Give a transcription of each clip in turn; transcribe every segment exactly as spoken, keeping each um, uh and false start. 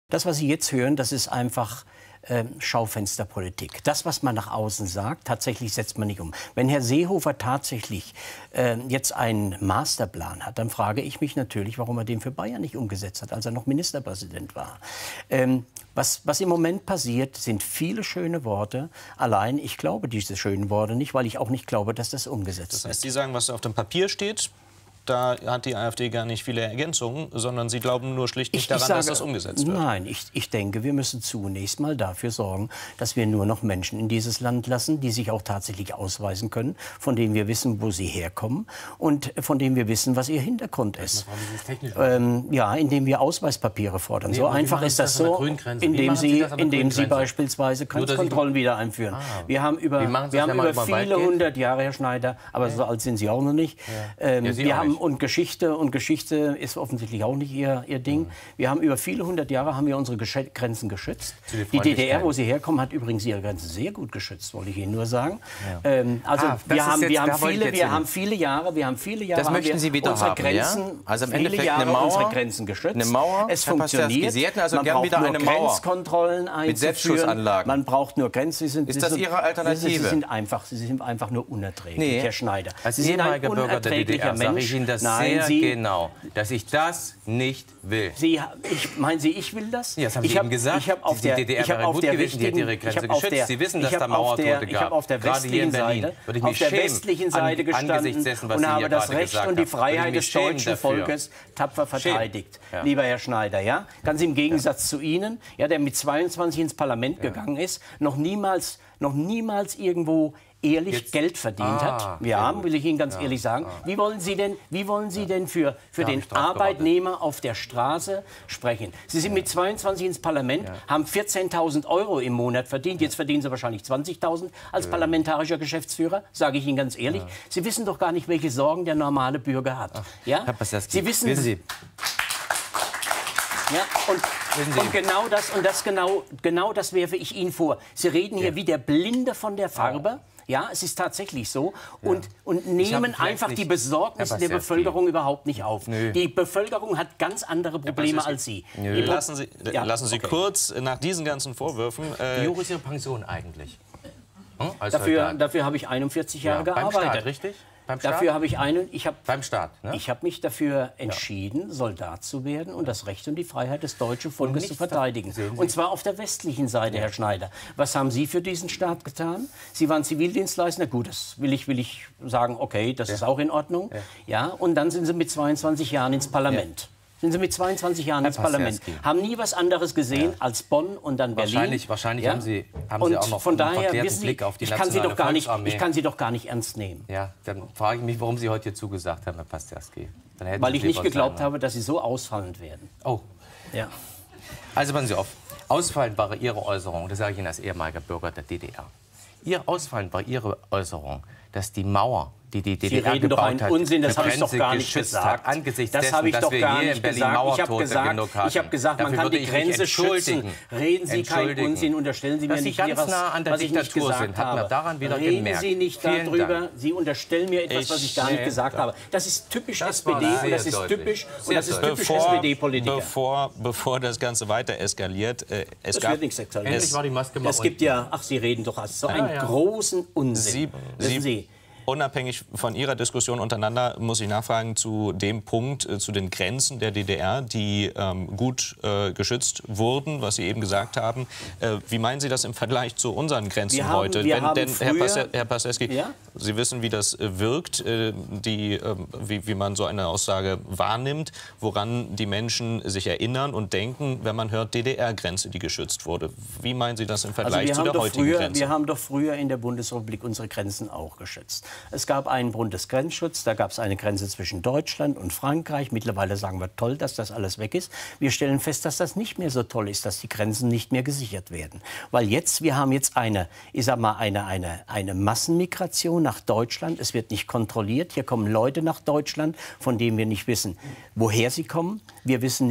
Das, was Sie jetzt hören, das ist einfach äh, Schaufensterpolitik. Das, was man nach außen sagt, tatsächlich setzt man nicht um. Wenn Herr Seehofer tatsächlich äh, jetzt einen Masterplan hat, dann frage ich mich natürlich, warum er den für Bayern nicht umgesetzt hat, als er noch Ministerpräsident war. Ähm, was, was im Moment passiert, sind viele schöne Worte. Allein, ich glaube diese schönen Worte nicht, weil ich auch nicht glaube, dass das umgesetzt wird. Das heißt, Sie sagen, was auf dem Papier steht, da hat die AfD gar nicht viele Ergänzungen, sondern Sie glauben nur schlicht nicht ich, daran, ich sage, dass das umgesetzt wird. Nein, ich, ich denke, wir müssen zunächst mal dafür sorgen, dass wir nur noch Menschen in dieses Land lassen, die sich auch tatsächlich ausweisen können, von denen wir wissen, wo sie herkommen und von denen wir wissen, was ihr Hintergrund ist. Ähm, ja, indem wir Ausweispapiere fordern. Nee, so einfach ist das, das so, indem Sie, Sie, indem Sie beispielsweise Grenzkontrollen wieder einführen. Ah, wir haben über, wir haben über viele hundert Jahre, Herr Schneider, aber so alt sind Sie auch noch nicht, ja. ähm, ja, wir haben und Geschichte und Geschichte ist offensichtlich auch nicht ihr, ihr Ding. Mhm. Wir haben über viele hundert Jahre haben wir unsere Gesch Grenzen geschützt. Die D D R, wo sie herkommen, hat übrigens ihre Grenzen sehr gut geschützt, wollte ich Ihnen nur sagen. Ja. Ähm, also ah, wir, haben, jetzt, wir, haben viele, wir haben viele Jahre, wir haben viele Jahre, das möchten Sie wieder unsere haben, Grenzen, ja? Also im viele Endeffekt Jahre eine Mauer, unsere Grenzen geschützt. Eine Mauer, es funktioniert. Sie hätten also man gern wieder eine Mauer Grenzkontrollen einzuführen. Mit Selbstschussanlagen. Man braucht nur Grenzen. Sie sind, ist das Sie sind, Ihre Alternative? Sie sind einfach, Sie sind einfach nur unerträglich, nee. Herr Schneider. Als Sie sind ein ehemaliger Bürger der D D R sage ich Ihnen das Nein, sehr Sie, genau, dass ich das nicht will. Sie, ich, meinen Sie, ich will das? Ja, das haben ich Sie hab, eben gesagt. Ich auf die der, D D R ich wäre auf gut der gewesen, die hat ihre Grenze geschützt. Der, Sie wissen, dass da Mauertote Mauertote gab. Ich habe auf der westlichen Seite, würde ich auf mich der schämen, westlichen Seite gestanden dessen, was und Sie habe hier das Recht gesagt und die haben. Freiheit des deutschen dafür. Volkes tapfer verteidigt. Ja. Lieber Herr Schneider, ja? Ganz im Gegensatz ja. zu Ihnen, ja, der mit zweiundzwanzig ins Parlament ja. gegangen ist, noch niemals, noch niemals irgendwo ehrlich Jetzt, Geld verdient ah, hat. Ja, will ich Ihnen ganz ja, ehrlich sagen. Ah. Wie wollen Sie denn, wie wollen Sie ja. denn für, für den Arbeitnehmer auf der Straße sprechen? Sie sind ja. mit zweiundzwanzig ins Parlament, ja. haben vierzehntausend Euro im Monat verdient. Jetzt verdienen Sie wahrscheinlich zwanzigtausend als ja. parlamentarischer Geschäftsführer, sage ich Ihnen ganz ehrlich. Ja. Sie wissen doch gar nicht, welche Sorgen der normale Bürger hat. Ach, ja? Herr Passerski, Sie wissen... wissen Sie Ja, und, und genau das, und das genau, genau das werfe ich Ihnen vor. Sie reden hier ja. wie der Blinde von der Farbe. Ja, es ist tatsächlich so. Und, ja. und nehmen einfach die Besorgnisse der Bevölkerung überhaupt nicht auf. Nö. Die Bevölkerung hat ganz andere Probleme als Sie. Lassen Sie, ja? lassen Sie okay. kurz nach diesen ganzen Vorwürfen... Äh, Wie hoch ist Ihre Pension eigentlich? Hm? Dafür, dafür habe ich einundvierzig Jahre ja, gearbeitet. Beim Staat, richtig? Beim Staat? Dafür habe ich einen, ich habe Beim Staat, ne? ich habe mich dafür entschieden, Soldat zu werden und das Recht und die Freiheit des deutschen Volkes zu verteidigen. Und zwar auf der westlichen Seite, ja. Herr Schneider. Was haben Sie für diesen Staat getan? Sie waren Zivildienstleister. Gut, das will ich, will ich sagen, okay, das ja. ist auch in Ordnung. Ja. ja. Und dann sind Sie mit zweiundzwanzig Jahren ins Parlament. Ja. Sind Sie mit zweiundzwanzig Jahren Herr ins Parlament, haben nie was anderes gesehen ja. als Bonn und dann Berlin. Wahrscheinlich, wahrscheinlich ja? haben, Sie, haben und Sie auch noch von einen daher, verkehrten Blick auf die ich kann Sie doch gar nicht, Volksarmee. Ich kann Sie doch gar nicht ernst nehmen. Ja, dann frage ich mich, warum Sie heute hier zugesagt haben, Herr Passerski. Weil ich nicht geglaubt habe, dass Sie so ausfallend werden. Oh. Ja. Also passen Sie auf. Ausfallend war Ihre Äußerung, das sage ich Ihnen als ehemaliger Bürger der D D R. Ihr ausfallend war Ihre Äußerung, dass die Mauer, die die D D R Sie reden gebaut doch einen hat, Unsinn, das habe ich doch gar nicht gesagt. Hat, angesichts das dessen, habe ich dass doch wir gar hier nicht in Berlin gesagt. Ich Mauertote habe gesagt, genug hatten. ich habe gesagt, man Dafür kann die Grenze schützen. Reden Sie keinen Unsinn, unterstellen Sie mir dass nicht Sie ganz was, nah an der was ich nicht Diktatur gesagt sind, hat man habe. daran wieder Reden gemerkt. Sie nicht Vielen darüber. Dank. Sie unterstellen mir etwas, was ich gar nicht gesagt habe. Das ist typisch das S P D und das ist deutlich. typisch und das ist typisch bevor, S P D-Politiker. Bevor, bevor das Ganze weiter eskaliert, äh, es das gab... Wird nichts eskaliert. Endlich war die Maske mal Es gibt ja, ach, Sie reden doch so einen ja. großen Unsinn. Sie, Sie, Sie Unabhängig von Ihrer Diskussion untereinander muss ich nachfragen zu dem Punkt, äh, zu den Grenzen der D D R, die ähm, gut äh, geschützt wurden, was Sie eben gesagt haben. Äh, wie meinen Sie das im Vergleich zu unseren Grenzen wir heute? Haben, wir Wenn, haben denn, früher, Herr, Pas Herr Passerski, ja? Sie wissen, wie das äh, wirkt, äh, die, äh, wie, wie man so eine Aussage wahrnimmt, woran die Menschen sich erinnern und denken, wenn man hört, D D R-Grenze, die geschützt wurde. Wie meinen Sie das im Vergleich also zu der heutigen früher, Grenze? Wir haben doch früher in der Bundesrepublik unsere Grenzen auch geschützt. Es gab einen Bundesgrenzschutz, da gab es eine Grenze zwischen Deutschland und Frankreich. Mittlerweile sagen wir, toll, dass das alles weg ist. Wir stellen fest, dass das nicht mehr so toll ist, dass die Grenzen nicht mehr gesichert werden. Weil jetzt, wir haben jetzt eine, ich sag mal, eine, eine, eine Massenmigration nach Deutschland. Es wird nicht kontrolliert. Hier kommen Leute nach Deutschland, von denen wir nicht wissen, woher sie kommen. Wir wissen nicht,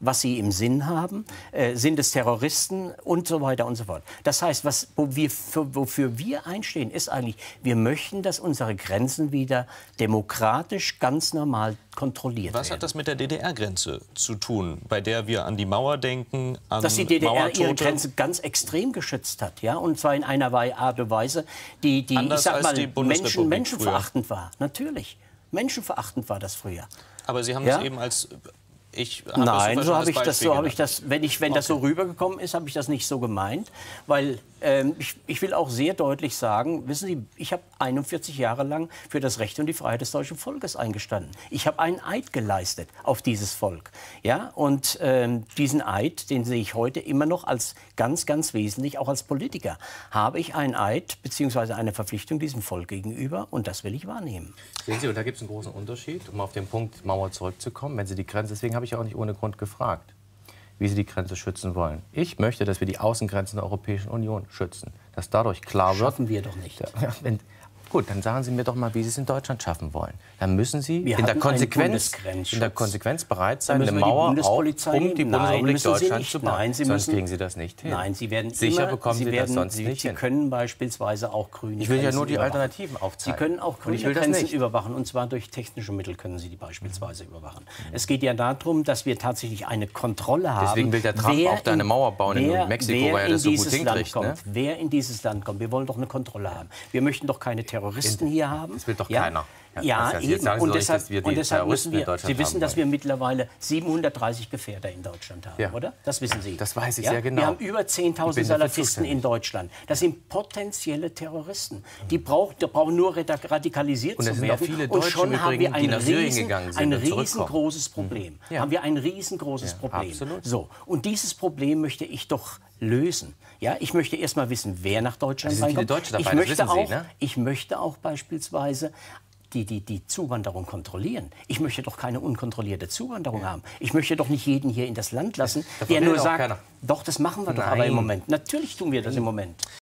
was sie im Sinn haben, äh, sind es Terroristen und so weiter und so fort. Das heißt, was, wo wir, für, wofür wir einstehen, ist eigentlich, wir möchten, dass unsere Grenzen wieder demokratisch ganz normal kontrolliert Was werden. hat das mit der D D R-Grenze zu tun, bei der wir an die Mauer denken, an Dass die D D R Mauertote? ihre Grenze ganz extrem geschützt hat, ja, und zwar in einer Art und Weise, die, die Anders ich sag als mal, die Menschen, Bundesrepublik menschenverachtend war. Natürlich, menschenverachtend war das früher. Aber Sie haben Ja? es eben als... Ich hab Nein, das so habe ich das, Beispiel so habe ich genannt. das, wenn ich, wenn das so rübergekommen ist, habe ich das nicht so gemeint, weil ähm, ich, ich will auch sehr deutlich sagen, wissen Sie, ich habe einundvierzig Jahre lang für das Recht und die Freiheit des deutschen Volkes eingestanden. Ich habe einen Eid geleistet auf dieses Volk, ja, und ähm, diesen Eid, den sehe ich heute immer noch als ganz, ganz wesentlich, auch als Politiker, habe ich einen Eid bzw. eine Verpflichtung diesem Volk gegenüber und das will ich wahrnehmen. Sehen Sie, und da gibt es einen großen Unterschied, um auf den Punkt Mauer zurückzukommen, wenn Sie die Grenze, deswegen habe ich auch nicht ohne Grund gefragt, wie Sie die Grenze schützen wollen. Ich möchte, dass wir die Außengrenzen der Europäischen Union schützen, dass dadurch klar wird... Schaffen wir doch nicht. Ja, wenn, gut, dann sagen Sie mir doch mal, wie Sie es in Deutschland schaffen wollen. Dann müssen Sie Wir in der, hatten Konsequenz, einen in der Konsequenz bereit sein, Dann eine müssen wir die Mauer auch, um Bundespolizei- die Nein, Bundesrepublik müssen Sie Deutschland nicht. zu bauen. Nein, Sie Sonst müssen- kriegen Sie das nicht hin. Nein, Sie werden Sicher immer, bekommen Sie, Sie das werden, sonst Sie, nicht Sie hin. können beispielsweise auch grüne Ich will ja Grenzen nur die überwachen. Alternativen aufzeigen. Sie können auch Und ich grüne will das Grenzen nicht. überwachen, und zwar durch technische Mittel können Sie die beispielsweise überwachen. Es geht ja darum, dass wir tatsächlich eine Kontrolle haben. Deswegen will der Trump wer auch da eine in- Mauer bauen in wer, Mexiko, wer weil er in das so gut dieses Land hinkriegt, kommt, ne? Wer in dieses Land kommt, wir wollen doch eine Kontrolle haben. Wir möchten doch keine Terroristen hier haben. Das will doch ja? keiner. Ja, Ja, das heißt, jetzt eben. sagen Sie Und doch nicht, deshalb, dass wir die und deshalb Terroristen müssen wir, in Deutschland Sie wissen, haben dass wollen. wir mittlerweile siebenhundertdreißig Gefährder in Deutschland haben, Ja. oder? Das wissen Sie. Das weiß ich ja? sehr genau. Wir haben über Ich zehntausend bin dafür Salafisten zuständig. in Deutschland. Das sind potenzielle Terroristen. Die, braucht, die brauchen nur radikalisiert Und es zu sind auch werden. viele und Deutsche schon im haben wir Übrigen, ein, die nach Syrien riesen, gegangen sind ein und zurückkommen. riesengroßes Problem. Ja. Haben wir ein riesengroßes Ja, Problem. absolut. So. Und dieses Problem möchte ich doch lösen. Ja, ich möchte erst mal wissen, wer nach Deutschland Es sind viele reinkommt. Deutsche dabei, ich das möchte wissen Sie, auch, ne? ich möchte auch beispielsweise Die, die, die Zuwanderung kontrollieren. Ich möchte doch keine unkontrollierte Zuwanderung haben. Ich möchte doch nicht jeden hier in das Land lassen, Davon der nur redet auch sagt, keiner. doch, das machen wir doch Nein. aber im Moment. Natürlich tun wir das im Moment.